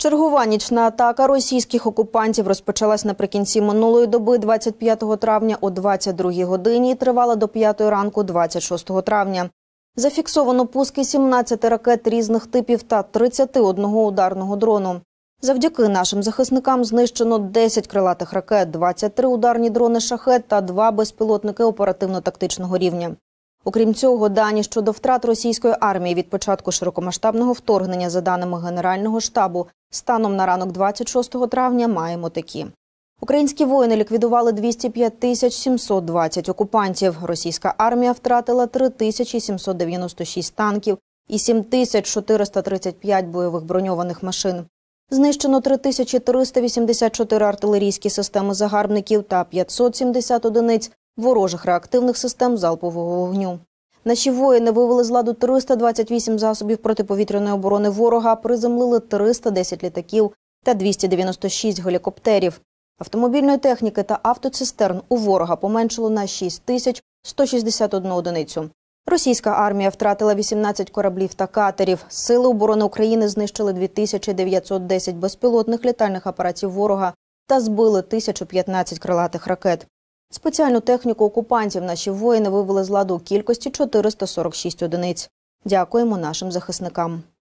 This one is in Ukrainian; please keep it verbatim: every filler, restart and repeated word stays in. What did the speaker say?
Чергова нічна атака російських окупантів розпочалась наприкінці минулої доби двадцять п'ятого травня о двадцять другій годині і тривала до п'ятої ранку двадцять шостого травня. Зафіксовано пуски сімнадцяти ракет різних типів та тридцяти одного ударного дрону. Завдяки нашим захисникам знищено десять крилатих ракет, двадцять три ударні дрони «Шахед» та два безпілотники оперативно-тактичного рівня. Окрім цього, дані щодо втрат російської армії від початку широкомасштабного вторгнення, за даними Генерального штабу, станом на ранок двадцять шостого травня маємо такі. Українські воїни ліквідували двісті п'ять тисяч сімсот двадцять окупантів. Російська армія втратила три тисячі сімсот дев'яносто шість танків і сім тисяч чотириста тридцять п'ять бойових броньованих машин. Знищено три тисячі триста вісімдесят чотири артилерійські системи загарбників та п'ятсот сімдесят одиниць ворожих реактивних систем залпового вогню. Наші воїни вивели з ладу триста двадцять вісім засобів протиповітряної оборони ворога, приземлили триста десять літаків та двісті дев'яносто шість гелікоптерів. Автомобільної техніки та автоцистерн у ворога поменшало на шість тисяч сто шістдесят одну одиницю. Російська армія втратила вісімнадцять кораблів та катерів. Сили оборони України знищили дві тисячі дев'ятсот десять безпілотних літальних апаратів ворога та збили тисячу п'ятнадцять крилатих ракет. Спеціальну техніку окупантів наші воїни вивели з ладу у кількості чотириста сорок шість одиниць. Дякуємо нашим захисникам.